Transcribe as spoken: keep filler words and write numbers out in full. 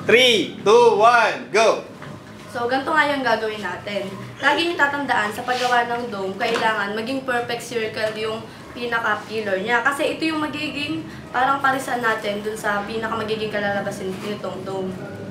three, two, one, go! So, ganito nga yung gagawin natin. Lagi niyo tatandaan, sa paggawa ng dome, kailangan maging perfect circle yung pinaka-pillar niya. Kasi ito yung magiging parang parisan natin dun sa pinaka magiging kalalabasin nitong dome.